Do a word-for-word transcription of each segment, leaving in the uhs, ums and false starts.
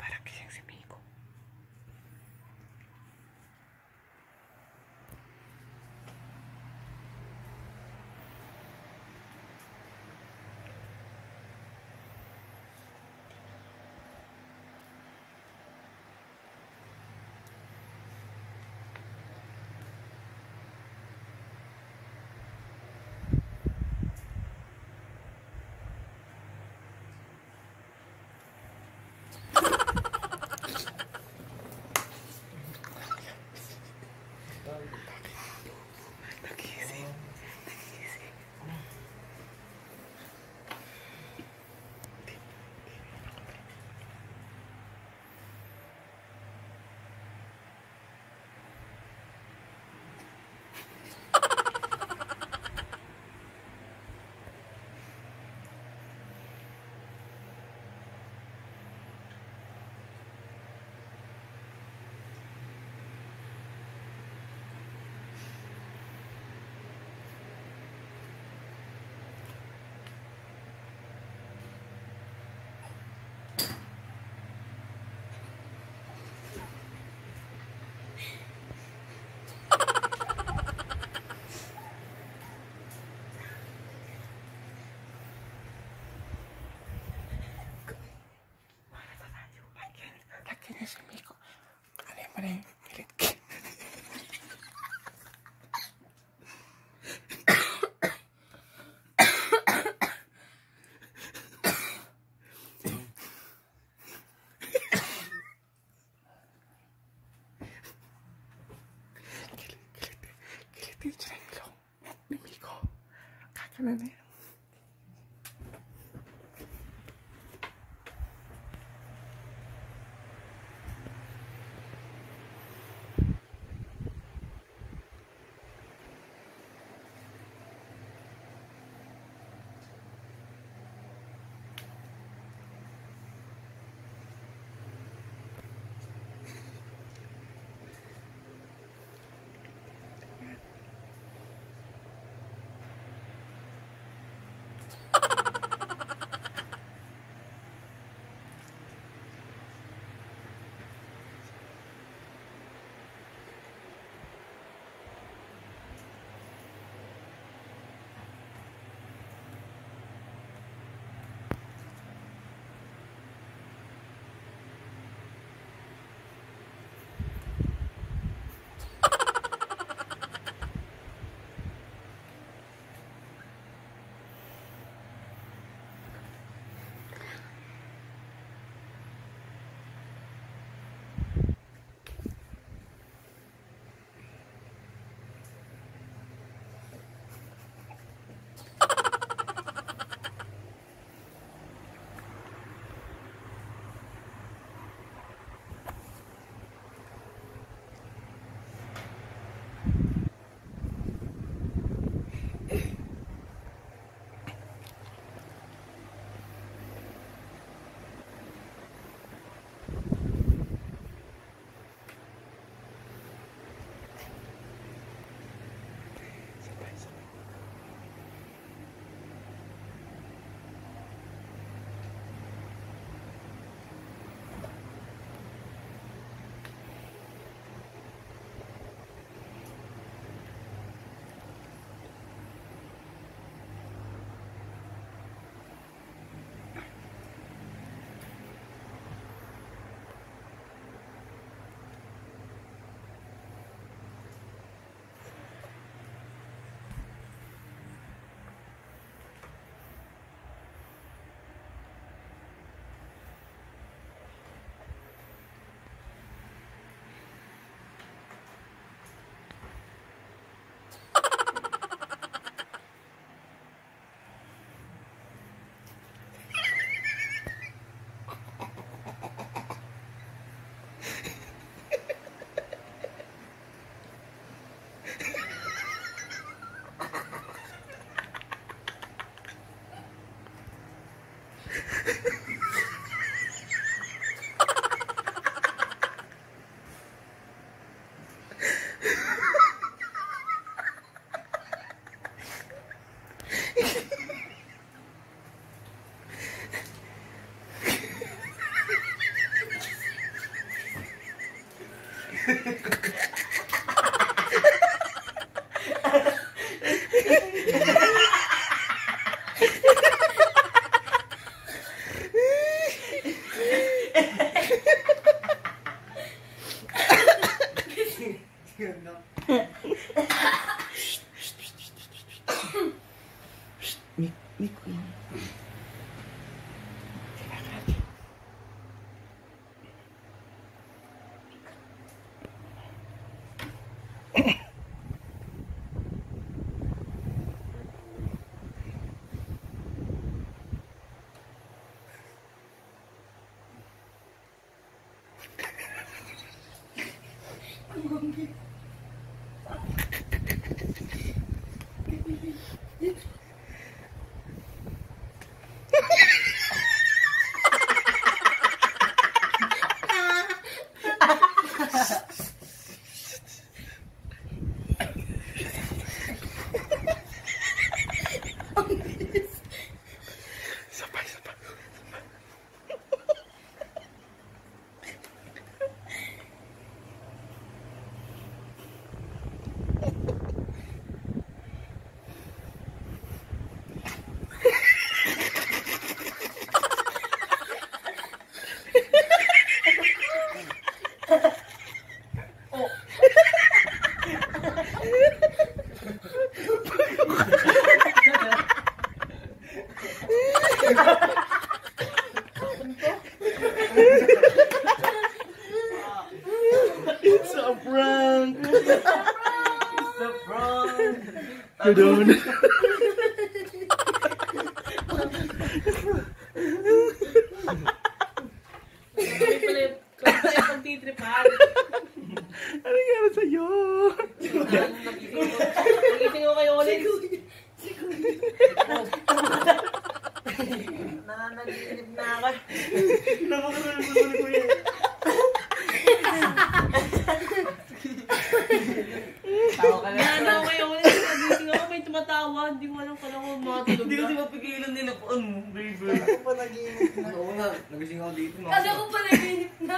para que siya si Miko. Laki na si Miko. Ano yung pala yung pilit ka? Kiliti yung ilong ni Miko. Kakana na yan. Mik, Mik, Queen. Sabay, sabay. It's a prank! It's a prank! Ganun. Kami pala yung pagtitripan. Ano nangyari sa'yo? Nagising ko kayo ulit. Nananaginip na ako. Napakaroon mo ko yan. Tawa ka lang. Nanaw kayo ulit. Nagising ako, may tumatawa. Hindi mo alam pala kung matulog na. Hindi kasi mapigilan nila po. Ano, baby? Ako pa naginip na. Oo nga, nagising ako dito. Kasi ako pa naginip na.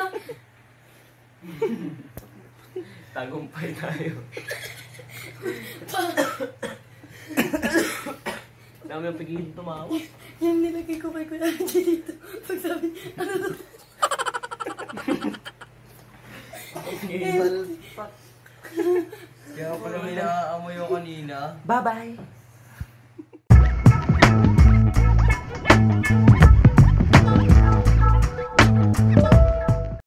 Tagumpay tayo. Dami ang pigilin tumawa. Yung nilagay ko kay Kuya Angie dito. Pag sabi, ano to? Kaya pala may naaamoy yung kanina. Bye-bye!